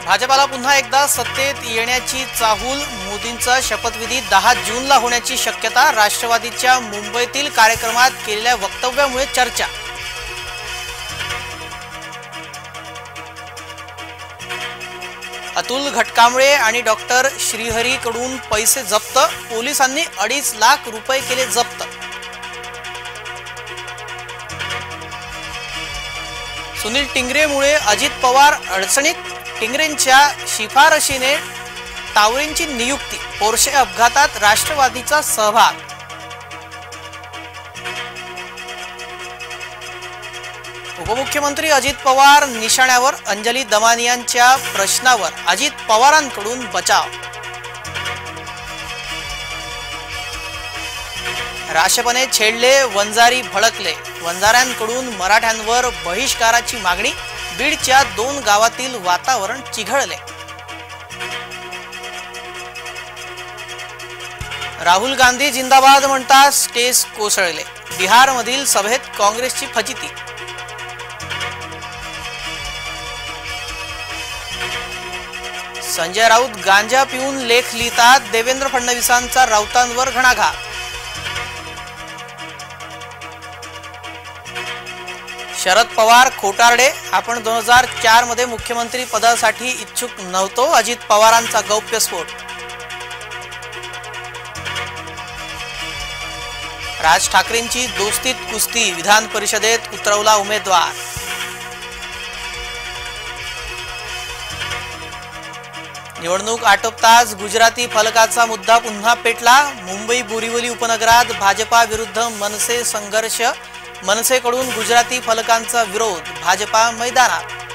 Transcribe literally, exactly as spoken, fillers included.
भाजपाला पुन्हा एकदा सत्तेत येण्याची चाहूल, मोदींचा शपथविधी दहा जूनला होण्याची शक्यता, राष्ट्रवादीच्या मुंबईतील कार्यक्रमात केलेल्या वक्तव्यामुळे चर्चा। अतुल घटकांबळे आणि डॉक्टर श्रीहरीकडून पैसे जप्त, पोलिसांनी अडीच लाख रुपये केले जप्त। सुनील टिंगरेमुळे अजित पवार अडचणीत, टिंगरेंच्या शिफारशीने तावरेंची नियुक्ती, पोर्शे अपघातात राष्ट्रवादीचा सहभाग। उपमुख्यमंत्री अजित पवार निशाण्यावर, अंजली दमानियांच्या प्रश्नावर अजित पवारांकडून बचाव। राशपणे छेडले, वंजारी भडकले, वंजाऱ्यांकडून मराठ्यांवर बहिष्काराची मागणी, बीडच्या दोन गावातील वातावरण चिघळले। राहुल गांधी जिंदाबाद म्हणता स्टेज कोसळले, बिहारमधील सभेत काँग्रेसची फजिती। संजय राऊत गांजा पिऊन लेख लिहितात, देवेंद्र फडणवीसांचा राऊतांवर घणाघात। शरद पवार खोटारडे, आपण दोन हजार चार मध्ये मुख्यमंत्री पदासाठी इच्छुक नव्हतो, अजित पवारांचा गौप्यस्फोट। राज ठाकरेंची दोस्तीत कुस्ती, विधान परिषदेत उतरवला उमेदवार। निवडणूक आटोपताच गुजराती फलकाचा मुद्दा पुन्हा पेटला, मुंबई बोरिवली उपनगरात भाजपा विरुद्ध मनसे संघर्ष, मनसेकडून गुजराती फलकांचा विरोध, भाजपा मैदानात।